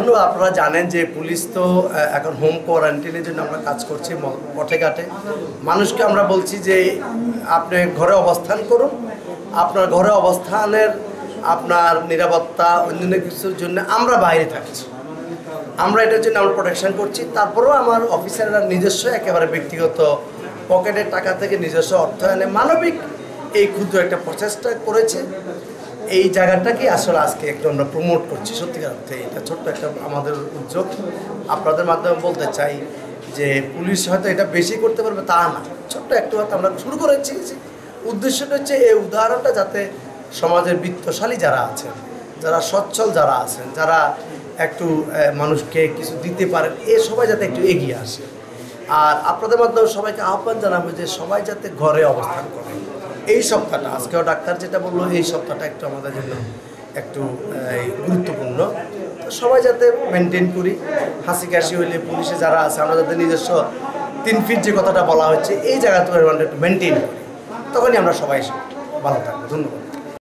ধন্যবাদ। আপনারা জানেন যে পুলিশ তো এখন হোম কোয়ারেন্টাইনের জন্য আমরা কাজ করছি পথে ঘাটে। মানুষকে আমরা বলছি যে আপনি ঘরে অবস্থান করুন, আপনার ঘরে অবস্থানের আপনার নিরাপত্তা অন্যান্য কিছুর জন্য আমরা বাইরে থাকছি, আমরা এটার জন্য আমরা প্রোটেকশন করছি। তারপরেও আমার অফিসাররা নিজস্ব একেবারে ব্যক্তিগত পকেটের টাকা থেকে নিজস্ব অর্থায়নে মানবিক এই ক্ষুদ্র একটা প্রচেষ্টা করেছে। এই জায়গাটাকে আসলে আজকে একটু আমরা প্রমোট করছি। সত্যিকার অর্থে এটা ছোট্ট একটা আমাদের উদ্যোগ। আপনাদের মাধ্যমে বলতে চাই যে পুলিশ হয়তো এটা বেশি করতে পারবে তা না, ছোট্ট একটু হয়তো আমরা শুরু করেছি। উদ্দেশ্যটা হচ্ছে এই উদাহরণটা যাতে সমাজের বিত্তশালী যারা আছেন, যারা সচ্ছল যারা আছেন, যারা একটু মানুষকে কিছু দিতে পারেন, এ সবাই যাতে একটু এগিয়ে আসে। আর আপনাদের মাধ্যমে সবাইকে আহ্বান জানাবো যে সবাই যাতে ঘরে অবস্থান করে। এই সপ্তাহটা আজকেও ডাক্তার যেটা বললো, এই সপ্তাহটা একটু আমাদের জন্য একটু গুরুত্বপূর্ণ। সবাই যাতে মেনটেন করি, হাসি কাশি হইলে পুলিশে যারা আছে আমরা যাতে নিজস্ব 3 ফিট যে কথাটা বলা হচ্ছে এই জায়গাতে একটু মেনটেন করি, তখনই আমরা সবাই ভালো থাকবো। ধন্যবাদ।